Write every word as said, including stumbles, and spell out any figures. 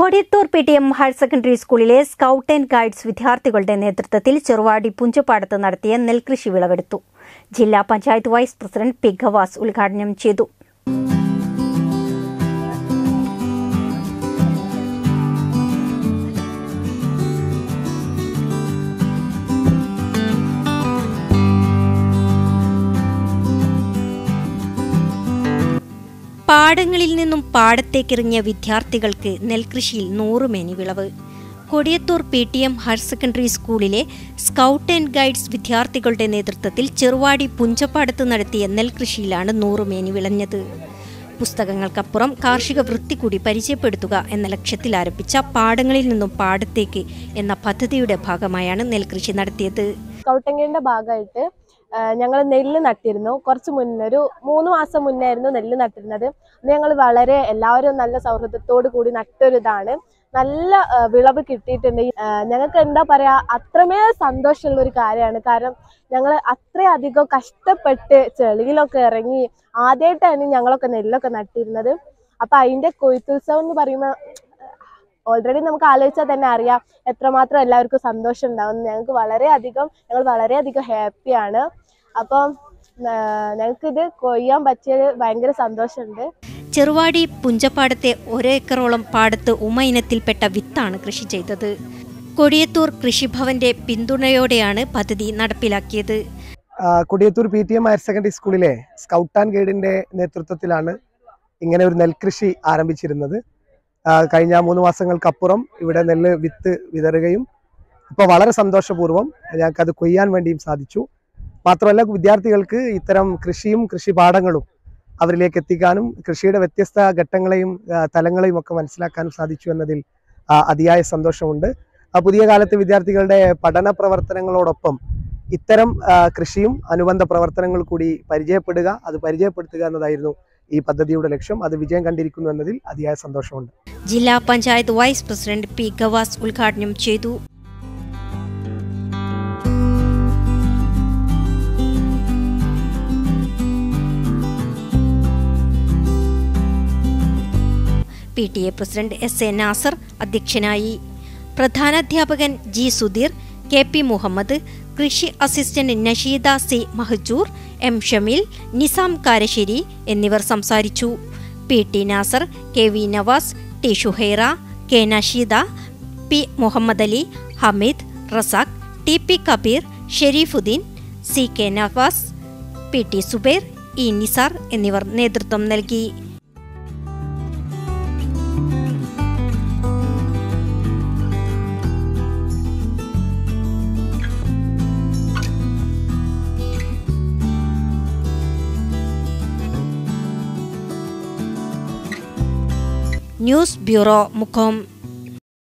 Kodiyathur P T M higher secondary സ്കൂളിലെ scout and guides വിദ്യാർത്ഥികളുടെ നേതൃത്വത്തിൽ ചെറുവാടി പുഞ്ചപ്പാടത്ത് നടത്തിയ നെൽകൃഷി വിളവെടുത്തു. ജില്ലാ panchayat vice president P Gavas ഉദ്ഘാടനം ചെയ്തു. പാടങ്ങളിൽ നിന്നും പാടത്തേക്കിറങ്ങിയ വിദ്യാർത്ഥികൾക്ക് നെൽകൃഷിയിൽ നൂറുമേനി വിളവ്. Kodiyathur P T M higher secondary സ്കൂളിലെ സ്കൗട്ട് ആൻഡ് ഗൈഡ്സ് വിദ്യാർത്ഥികളുടെ നേതൃത്വത്തിൽ ചെറുവാടി പുഞ്ചപ്പാടത്ത് നടത്തിയ നെൽകൃഷിയിലാണ് നൂറുമേനി വിളഞ്ഞത്. പുസ്തകങ്ങൾക്കപ്പുറം കാർഷിക വൃത്തി കൂടി പരിചയപ്പെടുത്തുക എന്ന ലക്ഷ്യത്തിൽ ആരംഭിച്ച പാടങ്ങളിൽ നിന്നും പാടത്തേക്ക് എന്ന പദ്ധതിയുടെ ഭാഗമായാണ് നെൽകൃഷി നടത്തിയത്. സ്കൗട്ടിങ്ങിന്റെ ഭാഗമായിട്ട് ഞങ്ങൾ നെല്ല് നട്ടിരുന്നു. കുറച്ച് മുന്നേ ഒരു മൂന്ന് മാസം മുന്നേ ആയിരുന്നു നെല്ല് നട്ടിരുന്നത്. ഞങ്ങൾ വളരെ എല്ലാവരും നല്ല സൗഹൃദത്തോടു കൂടി നട്ടൊരിതാണ്. നല്ല വിളവ് കിട്ടിയിട്ടുണ്ട്. ഞങ്ങൾക്ക് എന്താ പറയാ, അത്രമേൽ സന്തോഷമുള്ള ഒരു കാര്യമാണ്. കാരണം ഞങ്ങൾ അത്രയധികം കഷ്ടപ്പെട്ട് ചെളിയിലൊക്കെ ഇറങ്ങി ആദ്യമായിട്ടാണ് ഞങ്ങളൊക്കെ നെല്ലൊക്കെ നട്ടിരുന്നത്. അപ്പൊ അതിന്റെ കൊയ്ത്തുത്സവം എന്ന് പറയുമ്പോൾ ഓൾറെഡി നമുക്ക് ആലോചിച്ചാൽ തന്നെ അറിയാം എത്രമാത്രം എല്ലാവർക്കും സന്തോഷം ഉണ്ടാവും. ഞങ്ങൾക്ക് വളരെയധികം ഞങ്ങൾ വളരെയധികം ഹാപ്പിയാണ്. അപ്പം ഞങ്ങൾക്കിത് കൊയ്യാൻ പറ്റിയത് ഭയങ്കര സന്തോഷമുണ്ട്. ചെറുവാടി പുഞ്ചപ്പാടത്തെ ഒരേക്കറോളം പാടത്ത് ഉമ ഇനത്തിൽപ്പെട്ട വിത്താണ് കൃഷി ചെയ്തത്. കൊടിയത്തൂർ കൃഷിഭവന്റെ പിന്തുണയോടെയാണ് പദ്ധതി നടപ്പിലാക്കിയത്. Kodiyathur P T M higher secondary സ്കൂളിലെ സ്കൗട്ട് ആൻഡ് ഗൈഡിന്റെ നേതൃത്വത്തിലാണ് ഇങ്ങനെ ഒരു നെൽകൃഷി ആരംഭിച്ചിരുന്നത്. കഴിഞ്ഞ മൂന്ന് മാസങ്ങൾക്കപ്പുറം ഇവിടെ നെല്ല് വിത്ത് വിതറുകയും ഇപ്പോൾ വളരെ സന്തോഷപൂർവ്വം ഞങ്ങൾക്കത് കൊയ്യാൻ വേണ്ടിയും സാധിച്ചു. മാത്രമല്ല വിദ്യാർത്ഥികൾക്ക് ഇത്തരം കൃഷിയും കൃഷിപാഠങ്ങളും അവരിലേക്ക് എത്തിക്കാനും കൃഷിയുടെ വ്യത്യസ്ത ഘട്ടങ്ങളെയും തലങ്ങളെയും ഒക്കെ മനസ്സിലാക്കാനും സാധിച്ചു എന്നതിൽ അതിയായ സന്തോഷമുണ്ട്. പുതിയ കാലത്തെ വിദ്യാർത്ഥികളുടെ പഠന പ്രവർത്തനങ്ങളോടൊപ്പം ഇത്തരം കൃഷിയും അനുബന്ധ പ്രവർത്തനങ്ങൾ കൂടി പരിചയപ്പെടുക, അത് പരിചയപ്പെടുത്തുക എന്നതായിരുന്നു ഈ പദ്ധതിയുടെ ലക്ഷ്യം. അത് വിജയം കണ്ടിരിക്കുന്നു എന്നതിൽ അതിയായ സന്തോഷമുണ്ട്. ജില്ലാ panchayat vice president P Gavas ഉദ്ഘാടനം ചെയ്തു. P T A president S A Nasar അധ്യക്ഷനായി. പ്രധാനാധ്യാപകൻ G Sudheer, K P Muhammad, കൃഷി assistant Nasheeda C Mahajoor, M Shameel, Nizam Karassery എന്നിവർ സംസാരിച്ചു. P T Nasar, K V Navas, T Shuhaira, K Nasheeda, P Muhammad Ali, Hameed, Razak, T P Kabeer, Sherifuddin, C K Navas, P T Zubair, E Nisar എന്നിവർ നേതൃത്വം നൽകി. ന്യൂസ് ബ്യൂറോ മുഖം.